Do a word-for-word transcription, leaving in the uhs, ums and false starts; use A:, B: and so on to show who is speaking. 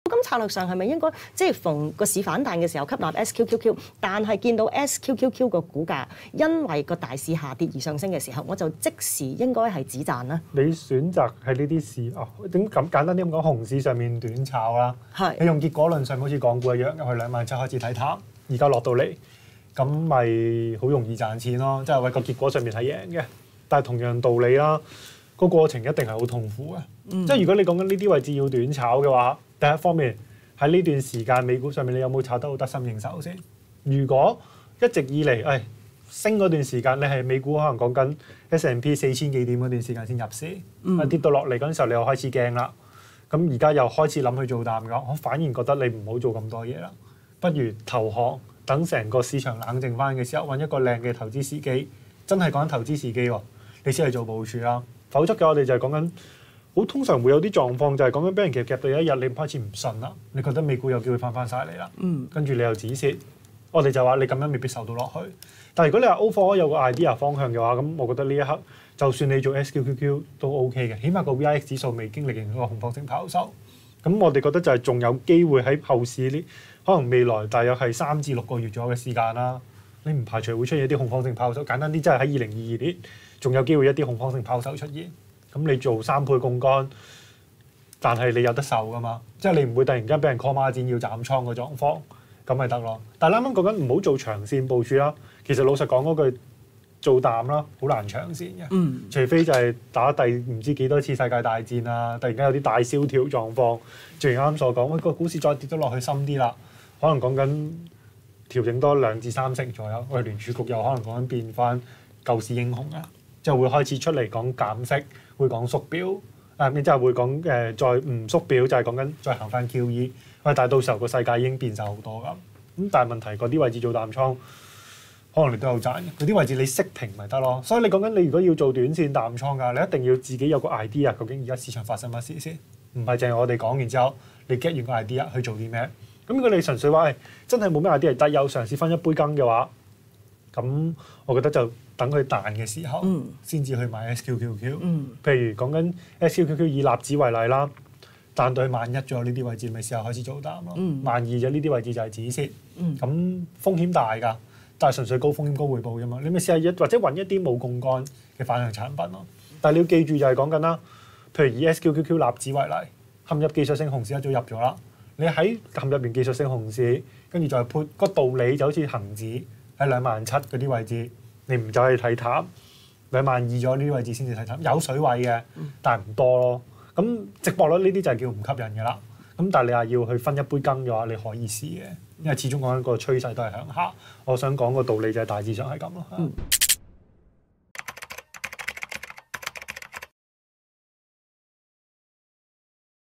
A: 咁策略上係咪應該即係逢個市反彈嘅時候吸納 S Q Q Q， 但係見到 S Q Q Q 個股價因為個大市下跌而上升嘅時候，我就即時應該係止賺啦。
B: 你選擇喺呢啲市哦，點咁簡單啲咁講，熊市上面短炒啦。
A: 係
B: 你用結果論上好似港股一樣，入去兩萬七開始睇淡，而家落到嚟，咁咪好容易賺錢咯。即係為個結果上面係贏嘅，但係同樣道理啦，個過程一定係好痛苦嘅。嗯、即係如果你講緊呢啲位置要短炒嘅話，第一方面喺呢段時間美股上面你有冇炒得好得心應手先？如果一直以嚟誒、哎、升嗰段時間，你係美股可能講緊 S and P 四千幾點嗰段時間先入市，嗯、跌到落嚟嗰陣時候你又開始驚啦。咁而家又開始諗去做淡㗎，我反而覺得你唔好做咁多嘢啦，不如投降，等成個市場冷靜翻嘅時候，揾一個靚嘅投資時機，真係講緊投資時機喎，你先去做部署啦。否則嘅我哋就係講緊，好通常會有啲狀況就係講緊俾人夾夾到有一日你開始唔信啦，你覺得美股有機會翻翻晒嚟啦，嗯、跟住你又止蝕，我哋就話你咁樣未必受到落去。但係如果你話 overall 有個 idea 方向嘅話，咁我覺得呢一刻就算你做 S Q Q Q 都 OK 嘅，起碼個 V I X 指數未經歷完嗰個恐慌性拋售。咁我哋覺得就係仲有機會喺後市呢，可能未來大約係三至六個月左右嘅時間啦。你唔排除會出現一啲恐慌性拋售，簡單啲，即係喺二零二二年仲有機會一啲恐慌性拋售出現。咁你做三倍槓桿，但係你有得受噶嘛？即係你唔會突然間俾人 call 孖展要斬倉嘅狀況，咁咪得咯。但係啱啱講緊唔好做長線部署啦。其實老實講嗰句，做淡啦，好難長線嘅。嗯、除非就係打第唔知幾多次世界大戰啊，突然間有啲大蕭條狀況，正如啱啱所講，喂、哎、個股市再跌咗落去深啲啦，可能講緊調整多兩至三成左右，我哋聯儲局又可能講緊變翻救市英雄啊，即係會開始出嚟講減息，會講縮表，啊，即係會講誒、呃、再唔縮表，就係講緊再行翻 Q E。喂，但係到時候個世界已經變晒好多咁，咁但係問題嗰啲位置做淡倉，可能你都有賺嘅。嗰啲位置你息平咪得咯。所以你講緊你如果要做短線淡倉㗎，你一定要自己有個 idea，究竟而家市場發生乜事先，唔係淨係我哋講完之後你 get 完個 idea 去做啲咩。咁如果你純粹話誒、哎、真係冇咩 idea，但有嘗試分一杯羹嘅話，咁我覺得就等佢彈嘅時候先至去買 S Q Q Q。嗯、譬如講緊 S Q Q Q 以納指為例啦，彈到去萬一咗呢啲位置，咪時候開始做淡咯。萬二咗呢啲位置就係止蝕。咁、嗯、風險大㗎，但係純粹高風險高回報啫嘛。你咪試下一或者揾一啲冇槓桿嘅反向產品咯。但係你要記住就係講緊啦，譬如以 S Q Q Q 納指為例，陷入技術性熊市一早入咗啦。你喺陷入邊技術性熊市，跟住再 put 個道理就好似恒指喺兩萬七嗰啲位置，你唔走去睇淡，兩萬二咗呢啲位置先至睇淡，有水位嘅，但係唔多咯。咁值博率呢啲就係叫唔吸引嘅啦。咁但係你話要去分一杯羹嘅話，你可以試嘅，因為始終講緊個趨勢都係向下。我想講個道理就係大致上係咁咯。嗯